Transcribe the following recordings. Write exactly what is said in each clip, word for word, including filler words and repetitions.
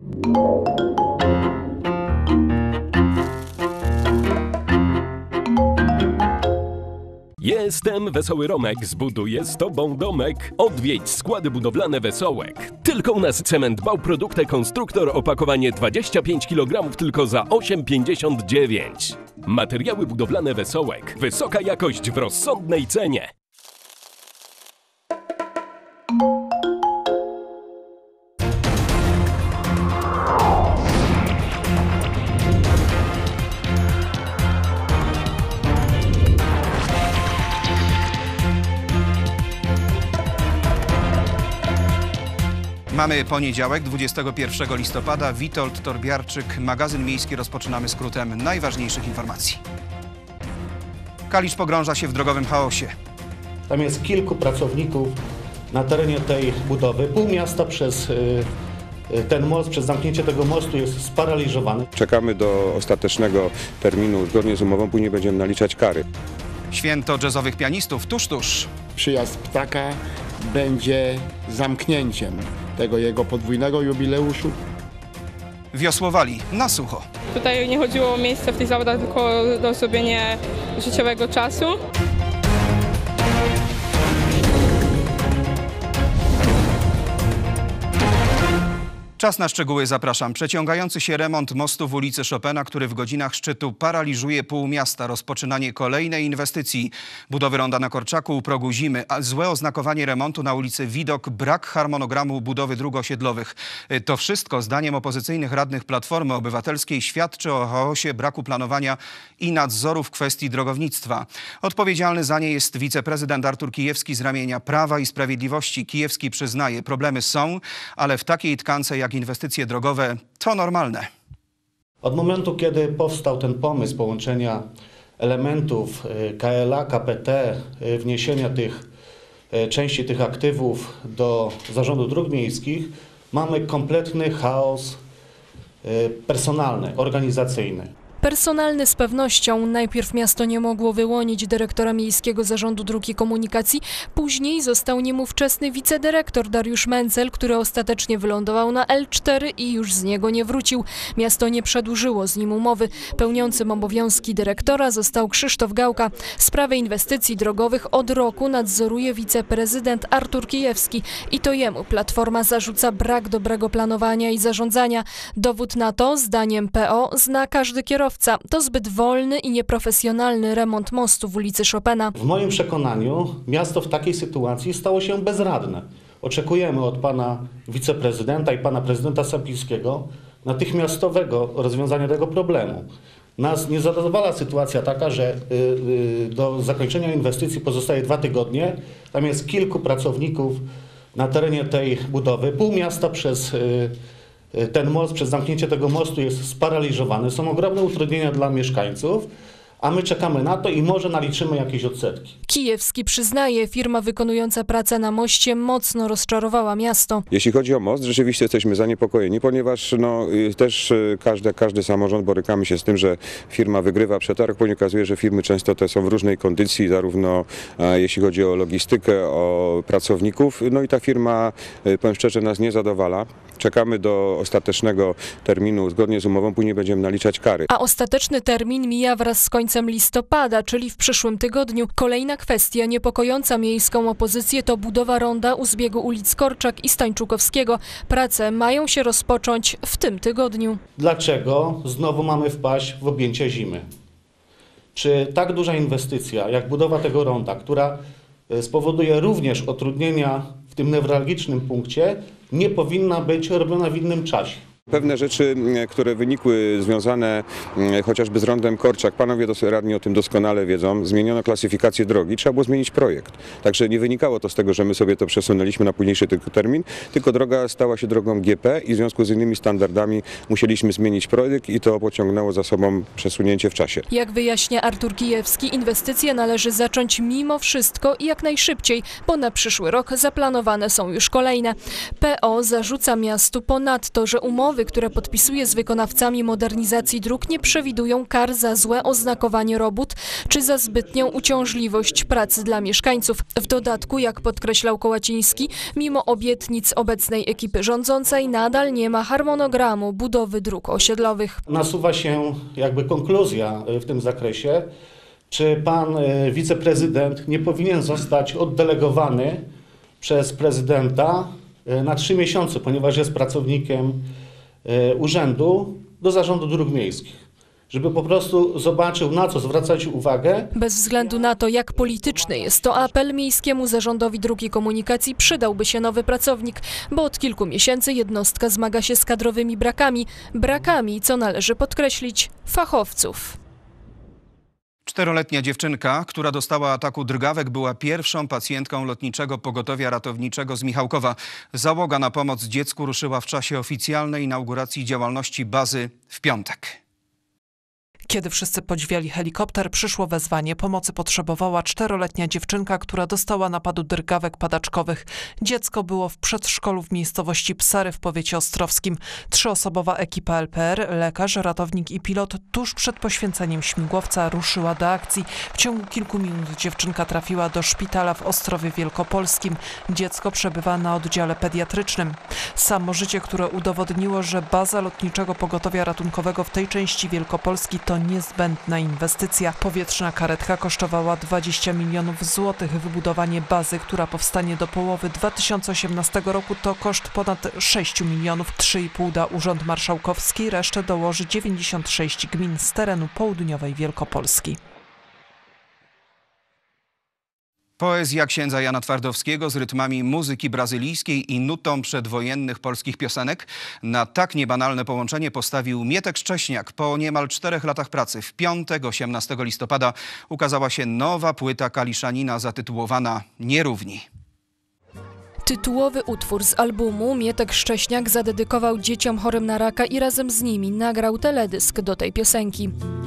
Jestem Wesoły Romek, zbuduję z tobą domek. Odwiedź składy budowlane Wesołek. Tylko u nas cement Bałprodukte Konstruktor, opakowanie dwadzieścia pięć kilogramów tylko za osiem pięćdziesiąt dziewięć. Materiały budowlane Wesołek. Wysoka jakość w rozsądnej cenie. Mamy poniedziałek, dwudziestego pierwszego listopada. Witold Torbiarczyk, magazyn miejski. Rozpoczynamy skrótem najważniejszych informacji. Kalisz pogrąża się w drogowym chaosie. Tam jest kilku pracowników na terenie tej budowy. Pół miasta przez y, y, ten most, przez zamknięcie tego mostu jest sparaliżowane. Czekamy do ostatecznego terminu zgodnie z umową, później będziemy naliczać kary. Święto jazzowych pianistów tuż, tuż. Przyjazd Ptaka będzie zamknięciem tego jego podwójnego jubileuszu. Wiosłowali na sucho. Tutaj nie chodziło o miejsce w tych zawodach, tylko o zrobienie życiowego czasu. Czas na szczegóły, zapraszam. Przeciągający się remont mostu w ulicy Chopina, który w godzinach szczytu paraliżuje pół miasta. Rozpoczynanie kolejnej inwestycji. Budowy ronda na Korczaku u progu Zimy. A złe oznakowanie remontu na ulicy Widok. Brak harmonogramu budowy dróg osiedlowych. To wszystko, zdaniem opozycyjnych radnych Platformy Obywatelskiej, świadczy o chaosie, braku planowania i nadzoru w kwestii drogownictwa. Odpowiedzialny za nie jest wiceprezydent Artur Kijewski z ramienia Prawa i Sprawiedliwości. Kijewski przyznaje, problemy są, ale w takiej tkance jak inwestycje drogowe to normalne. Od momentu, kiedy powstał ten pomysł połączenia elementów K L A, K P T, wniesienia tych części tych aktywów do Zarządu Dróg Miejskich, mamy kompletny chaos personalny, organizacyjny. Personalny z pewnością. Najpierw miasto nie mogło wyłonić dyrektora Miejskiego Zarządu Dróg i Komunikacji, później został nim ówczesny wicedyrektor Dariusz Mencel, który ostatecznie wylądował na L cztery i już z niego nie wrócił. Miasto nie przedłużyło z nim umowy. Pełniącym obowiązki dyrektora został Krzysztof Gałka. Sprawę inwestycji drogowych od roku nadzoruje wiceprezydent Artur Kijewski i to jemu Platforma zarzuca brak dobrego planowania i zarządzania. Dowód na to, zdaniem P O, zna każdy kierowca. To zbyt wolny i nieprofesjonalny remont mostu w ulicy Chopina. W moim przekonaniu miasto w takiej sytuacji stało się bezradne. Oczekujemy od pana wiceprezydenta i pana prezydenta Sapińskiego natychmiastowego rozwiązania tego problemu. Nas nie zadowala sytuacja taka, że do zakończenia inwestycji pozostaje dwa tygodnie. Tam jest kilku pracowników na terenie tej budowy. Pół miasta przez ten most, przez zamknięcie tego mostu jest sparaliżowany. Są ogromne utrudnienia dla mieszkańców, a my czekamy na to i może naliczymy jakieś odsetki. Kijewski przyznaje, firma wykonująca pracę na moście mocno rozczarowała miasto. Jeśli chodzi o most, rzeczywiście jesteśmy zaniepokojeni, ponieważ no, też każdy, każdy samorząd borykamy się z tym, że firma wygrywa przetarg, bo okazuje, że firmy często te są w różnej kondycji, zarówno e, jeśli chodzi o logistykę, o pracowników. No i ta firma, e, powiem szczerze, nas nie zadowala. Czekamy do ostatecznego terminu zgodnie z umową, później będziemy naliczać kary. A ostateczny termin mija wraz z końcem listopada, czyli w przyszłym tygodniu. Kolejna kwestia niepokojąca miejską opozycję to budowa ronda u zbiegu ulic Korczak i Stańczukowskiego. Prace mają się rozpocząć w tym tygodniu. Dlaczego znowu mamy wpaść w objęcia zimy? Czy tak duża inwestycja jak budowa tego ronda, która spowoduje również utrudnienia w tym newralgicznym punkcie, nie powinna być robiona w innym czasie? Pewne rzeczy, które wynikły związane chociażby z rondem Korczak, panowie radni o tym doskonale wiedzą, zmieniono klasyfikację drogi, trzeba było zmienić projekt. Także nie wynikało to z tego, że my sobie to przesunęliśmy na późniejszy tylko termin, tylko droga stała się drogą G P i w związku z innymi standardami musieliśmy zmienić projekt i to pociągnęło za sobą przesunięcie w czasie. Jak wyjaśnia Artur Kijewski, inwestycje należy zacząć mimo wszystko i jak najszybciej, bo na przyszły rok zaplanowane są już kolejne. P O zarzuca miastu ponadto, że umowy umowy, które podpisuje z wykonawcami modernizacji dróg, nie przewidują kar za złe oznakowanie robót czy za zbytnią uciążliwość pracy dla mieszkańców. W dodatku, jak podkreślał Kołaciński, mimo obietnic obecnej ekipy rządzącej nadal nie ma harmonogramu budowy dróg osiedlowych. Nasuwa się jakby konkluzja w tym zakresie. Czy pan wiceprezydent nie powinien zostać oddelegowany przez prezydenta na trzy miesiące, ponieważ jest pracownikiem urzędu do Zarządu Dróg Miejskich, żeby po prostu zobaczył, na co zwracać uwagę. Bez względu na to, jak polityczny jest to apel, Miejskiemu Zarządowi Dróg i Komunikacji przydałby się nowy pracownik, bo od kilku miesięcy jednostka zmaga się z kadrowymi brakami, brakami, co należy podkreślić, fachowców. Czteroletnia dziewczynka, która dostała ataku drgawek, była pierwszą pacjentką Lotniczego Pogotowia Ratowniczego z Michałkowa. Załoga na pomoc dziecku ruszyła w czasie oficjalnej inauguracji działalności bazy w piątek. Kiedy wszyscy podziwiali helikopter, przyszło wezwanie. Pomocy potrzebowała czteroletnia dziewczynka, która dostała napadu drgawek padaczkowych. Dziecko było w przedszkolu w miejscowości Psary w powiecie ostrowskim. Trzyosobowa ekipa L P R, lekarz, ratownik i pilot tuż przed poświęceniem śmigłowca ruszyła do akcji. W ciągu kilku minut dziewczynka trafiła do szpitala w Ostrowie Wielkopolskim. Dziecko przebywa na oddziale pediatrycznym. Samo życie, które udowodniło, że baza Lotniczego Pogotowia Ratunkowego w tej części Wielkopolski to niezbędna inwestycja. Powietrzna karetka kosztowała dwadzieścia milionów złotych. Wybudowanie bazy, która powstanie do połowy dwa tysiące osiemnastego roku, to koszt ponad sześć milionów. trzy i pół da Urząd Marszałkowski, resztę dołoży dziewięćdziesiąt sześć gmin z terenu południowej Wielkopolski. Poezja księdza Jana Twardowskiego z rytmami muzyki brazylijskiej i nutą przedwojennych polskich piosenek. Na tak niebanalne połączenie postawił Mietek Szcześniak. Po niemal czterech latach pracy w piątek, osiemnastego listopada, ukazała się nowa płyta Kaliszanina zatytułowana Nierówni. Tytułowy utwór z albumu Mietek Szcześniak zadedykował dzieciom chorym na raka i razem z nimi nagrał teledysk do tej piosenki.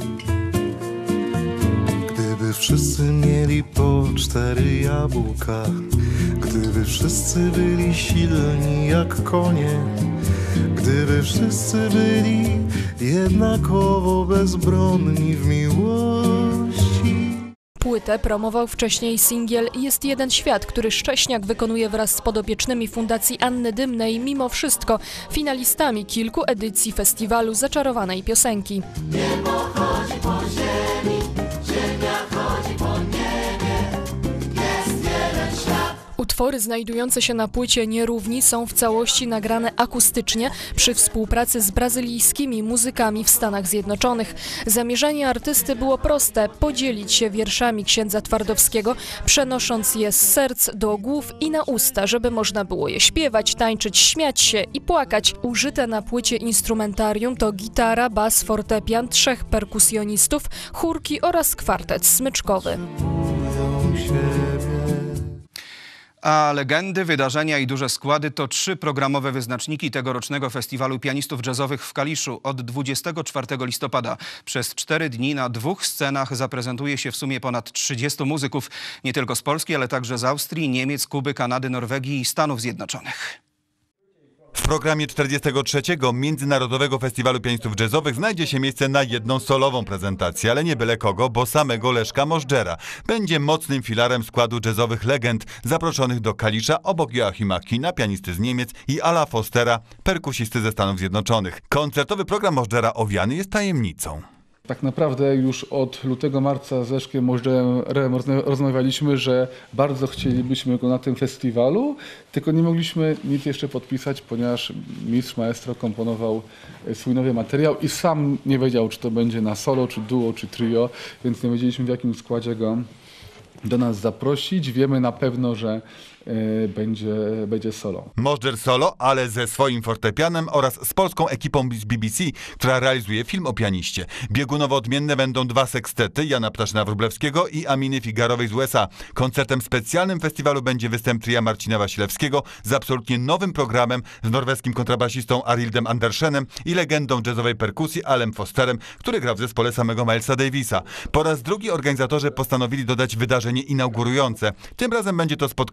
Gdyby wszyscy mieli po cztery jabłka, gdyby wszyscy byli silni jak konie, gdyby wszyscy byli jednakowo bezbronni w miłości. Płytę promował wcześniej singiel Jest jeden świat, który Szcześniak wykonuje wraz z podopiecznymi Fundacji Anny Dymnej, mimo wszystko finalistami kilku edycji festiwalu Zaczarowanej Piosenki. Niebo chodzi po ziemi, ziemia chodzi po niebie, jest jeden świat. Utwory znajdujące się na płycie Nierówni są w całości nagrane akustycznie przy współpracy z brazylijskimi muzykami w Stanach Zjednoczonych. Zamierzenie artysty było proste – podzielić się wierszami księdza Twardowskiego, przenosząc je z serc do głów i na usta, żeby można było je śpiewać, tańczyć, śmiać się i płakać. Użyte na płycie instrumentarium to gitara, bas, fortepian, trzech perkusjonistów, chórki oraz kwartet smyczkowy. A legendy, wydarzenia i duże składy to trzy programowe wyznaczniki tegorocznego Festiwalu Pianistów Jazzowych w Kaliszu. Od dwudziestego czwartego listopada przez cztery dni na dwóch scenach zaprezentuje się w sumie ponad trzydziestu muzyków, nie tylko z Polski, ale także z Austrii, Niemiec, Kuby, Kanady, Norwegii i Stanów Zjednoczonych. W programie czterdziestego trzeciego Międzynarodowego Festiwalu Pianistów Jazzowych znajdzie się miejsce na jedną solową prezentację, ale nie byle kogo, bo samego Leszka Możdżera. Będzie mocnym filarem składu jazzowych legend zaproszonych do Kalisza obok Joachima Kina, pianisty z Niemiec, i Ala Fostera, perkusisty ze Stanów Zjednoczonych. Koncertowy program Możdżera owiany jest tajemnicą. Tak naprawdę już od lutego, marca z Leszkiem Możdżerem rozmawialiśmy, że bardzo chcielibyśmy go na tym festiwalu, tylko nie mogliśmy nic jeszcze podpisać, ponieważ mistrz maestro komponował swój nowy materiał i sam nie wiedział, czy to będzie na solo, czy duo, czy trio, więc nie wiedzieliśmy, w jakim składzie go do nas zaprosić. Wiemy na pewno, że y, będzie, będzie solo. Możdżer solo, ale ze swoim fortepianem oraz z polską ekipą z B B C, która realizuje film o pianiście. Biegunowo odmienne będą dwa sekstety Jana Ptaszyna-Wróblewskiego i Aminy Figarowej z U S A. Koncertem specjalnym festiwalu będzie występ tria Marcina Wasilewskiego z absolutnie nowym programem z norweskim kontrabasistą Arildem Andersenem i legendą jazzowej perkusji Alem Fosterem, który gra w zespole samego Milesa Davisa. Po raz drugi organizatorzy postanowili dodać wydarzenie inaugurujące. Tym razem będzie to spotkanie ze wspaniałymi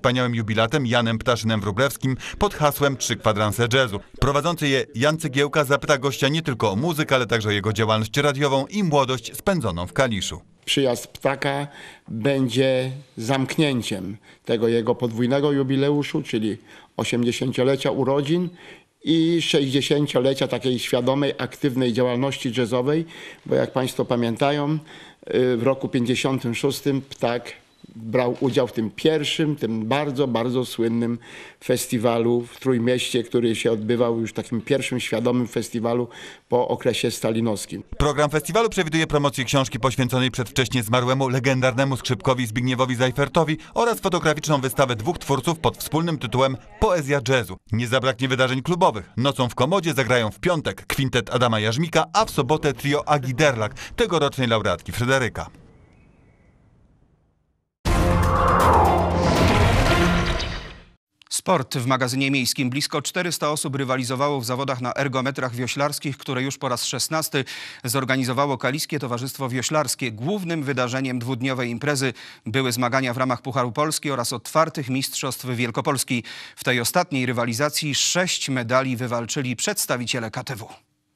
wspaniałym jubilatem Janem Ptaszynem-Wróblewskim pod hasłem Trzy kwadranse jazzu. Prowadzący je Jan Cegiełka zapyta gościa nie tylko o muzykę, ale także o jego działalność radiową i młodość spędzoną w Kaliszu. Przyjazd Ptaka będzie zamknięciem tego jego podwójnego jubileuszu, czyli osiemdziesięciolecia urodzin i sześćdziesięciolecia takiej świadomej, aktywnej działalności jazzowej, bo jak Państwo pamiętają, w roku pięćdziesiątym szóstym Ptak brał udział w tym pierwszym, tym bardzo, bardzo słynnym festiwalu w Trójmieście, który się odbywał już takim pierwszym świadomym festiwalu po okresie stalinowskim. Program festiwalu przewiduje promocję książki poświęconej przedwcześnie zmarłemu legendarnemu skrzypkowi Zbigniewowi Zajfertowi oraz fotograficzną wystawę dwóch twórców pod wspólnym tytułem Poezja jazzu. Nie zabraknie wydarzeń klubowych. Nocą w Komodzie zagrają w piątek kwintet Adama Jarzmika, a w sobotę trio Agi Derlak, tegorocznej laureatki Fryderyka. Sport. W magazynie miejskim blisko czterysta osób rywalizowało w zawodach na ergometrach wioślarskich, które już po raz szesnasty zorganizowało Kaliskie Towarzystwo Wioślarskie. Głównym wydarzeniem dwudniowej imprezy były zmagania w ramach Pucharu Polski oraz otwartych mistrzostw Wielkopolski. W tej ostatniej rywalizacji sześć medali wywalczyli przedstawiciele K T W.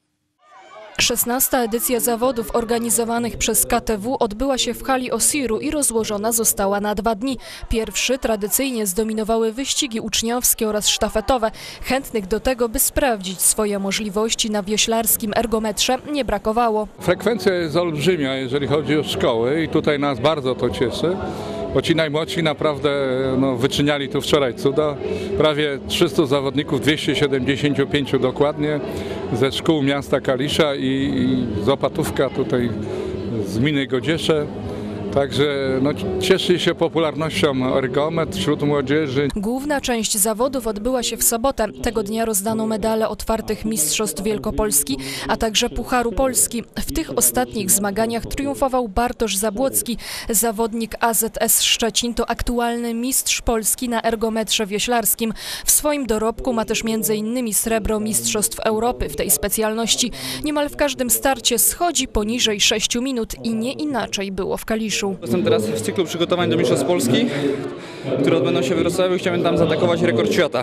szesnasta edycja zawodów organizowanych przez K T W odbyła się w hali Osiru i rozłożona została na dwa dni. Pierwszy tradycyjnie zdominowały wyścigi uczniowskie oraz sztafetowe. Chętnych do tego, by sprawdzić swoje możliwości na wioślarskim ergometrze, nie brakowało. Frekwencja jest olbrzymia, jeżeli chodzi o szkoły i tutaj nas bardzo to cieszy. Bo ci najmłodsi naprawdę no, wyczyniali tu wczoraj cuda. Prawie trzystu zawodników, dwieście siedemdziesiąt pięć dokładnie, ze szkół miasta Kalisza i, i z Opatówka tutaj z gminy Godziesze. Także no, cieszy się popularnością ergometr wśród młodzieży. Główna część zawodów odbyła się w sobotę. Tego dnia rozdano medale otwartych mistrzostw Wielkopolski, a także Pucharu Polski. W tych ostatnich zmaganiach triumfował Bartosz Zabłocki. Zawodnik A Z S Szczecin to aktualny mistrz Polski na ergometrze wioślarskim. W swoim dorobku ma też między innymi srebro mistrzostw Europy w tej specjalności. Niemal w każdym starcie schodzi poniżej sześciu minut i nie inaczej było w Kaliszu. Jestem teraz w cyklu przygotowań do Mistrzostw Polski, które odbędą się w Wrocławiu. Chciałbym tam zaatakować rekord świata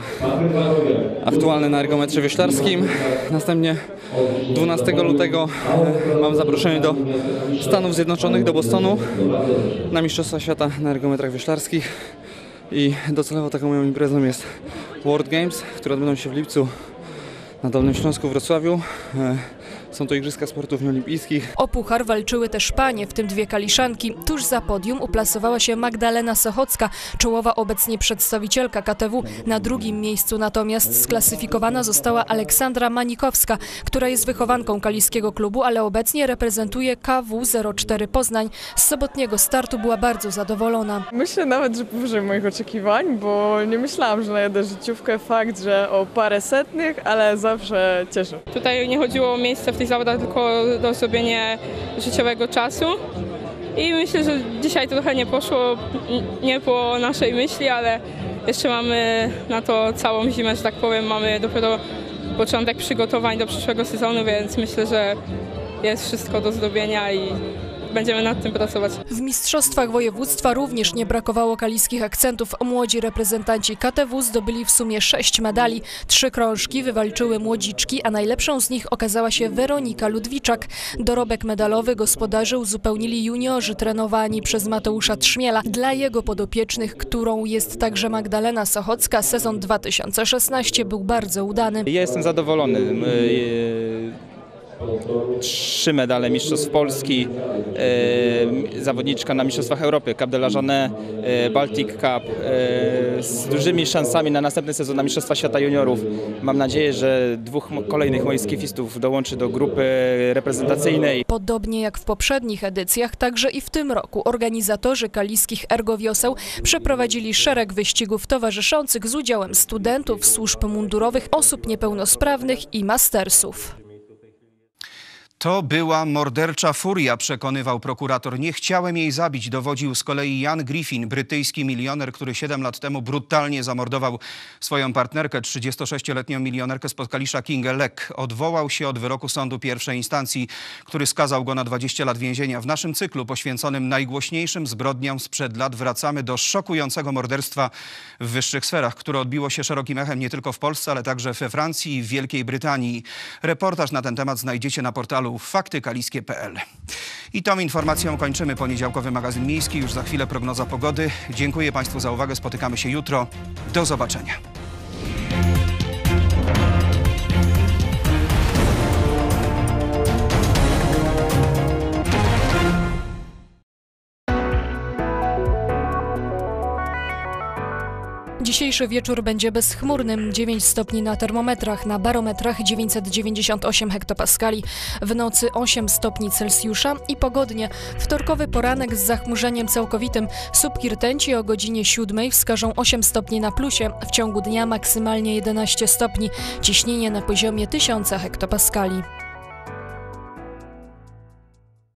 aktualny na ergometrze wioślarskim. Następnie dwunastego lutego mam zaproszenie do Stanów Zjednoczonych, do Bostonu na Mistrzostwa Świata na ergometrach wioślarskich. I docelowo taką moją imprezą jest World Games, które odbędą się w lipcu na Dolnym Śląsku w Wrocławiu. Są to Igrzyska Sportów Nieolimpijskich. O puchar walczyły też panie, w tym dwie kaliszanki. Tuż za podium uplasowała się Magdalena Sochocka, czołowa obecnie przedstawicielka K T W. Na drugim miejscu natomiast sklasyfikowana została Aleksandra Manikowska, która jest wychowanką kaliskiego klubu, ale obecnie reprezentuje K W zero cztery Poznań. Z sobotniego startu była bardzo zadowolona. Myślę nawet, że powyżej moich oczekiwań, bo nie myślałam, że najadę życiówkę. Fakt, że o parę setnych, ale zawsze cieszę. Tutaj nie chodziło o miejsce w tych zawodach, tylko do zrobienia życiowego czasu. I myślę, że dzisiaj to trochę nie poszło, nie po naszej myśli, ale jeszcze mamy na to całą zimę, że tak powiem. Mamy dopiero początek przygotowań do przyszłego sezonu, więc myślę, że jest wszystko do zrobienia i będziemy nad tym pracować. W mistrzostwach województwa również nie brakowało kaliskich akcentów. Młodzi reprezentanci K T W zdobyli w sumie sześć medali. Trzy krążki wywalczyły młodziczki, a najlepszą z nich okazała się Weronika Ludwiczak. Dorobek medalowy gospodarzy uzupełnili juniorzy trenowani przez Mateusza Trzmiela. Dla jego podopiecznych, którą jest także Magdalena Sochocka, sezon dwa tysiące szesnasty był bardzo udany. Ja jestem zadowolony. Trzy medale Mistrzostw Polski, e, zawodniczka na Mistrzostwach Europy, Cap de la Jeanne, e, Baltic Cup, e, z dużymi szansami na następny sezon na Mistrzostwa Świata Juniorów. Mam nadzieję, że dwóch kolejnych moich skifistów dołączy do grupy reprezentacyjnej. Podobnie jak w poprzednich edycjach, także i w tym roku organizatorzy kaliskich ergowioseł przeprowadzili szereg wyścigów towarzyszących z udziałem studentów, służb mundurowych, osób niepełnosprawnych i mastersów. To była mordercza furia, przekonywał prokurator. Nie chciałem jej zabić, dowodził z kolei Ian Griffin, brytyjski milioner, który siedem lat temu brutalnie zamordował swoją partnerkę, trzydziestosześcioletnią milionerkę z Podkalisza Kingę Lek. Odwołał się od wyroku sądu pierwszej instancji, który skazał go na dwadzieścia lat więzienia. W naszym cyklu poświęconym najgłośniejszym zbrodniom sprzed lat wracamy do szokującego morderstwa w wyższych sferach, które odbiło się szerokim echem nie tylko w Polsce, ale także we Francji i w Wielkiej Brytanii. Reportaż na ten temat znajdziecie na portalu fakty kaliskie kropka p l. I tą informacją kończymy poniedziałkowy magazyn miejski. Już za chwilę prognoza pogody. Dziękuję Państwu za uwagę. Spotykamy się jutro. Do zobaczenia. Dzisiejszy wieczór będzie bezchmurnym. dziewięć stopni na termometrach, na barometrach dziewięćset dziewięćdziesiąt osiem hektopaskali. W nocy osiem stopni Celsjusza i pogodnie. Wtorkowy poranek z zachmurzeniem całkowitym. Słupki rtęci o godzinie siódmej wskażą osiem stopni na plusie. W ciągu dnia maksymalnie jedenaście stopni. Ciśnienie na poziomie tysiąc hektopaskali.